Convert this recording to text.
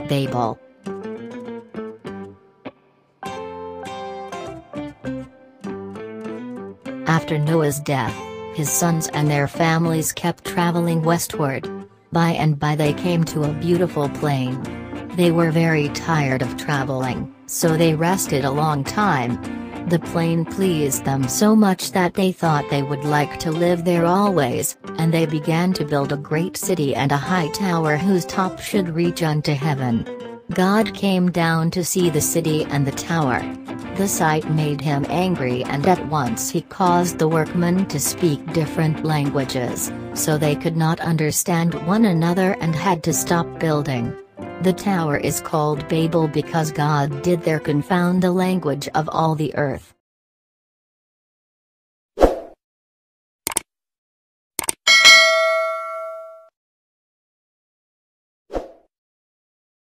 Babel. After Noah's death, his sons and their families kept traveling westward. By and by they came to a beautiful plain. They were very tired of traveling, so they rested a long time. The plain pleased them so much that they thought they would like to live there always, and they began to build a great city and a high tower whose top should reach unto heaven. God came down to see the city and the tower. The sight made him angry, and at once he caused the workmen to speak different languages, so they could not understand one another and had to stop building. The tower is called Babel because God did there confound the language of all the earth.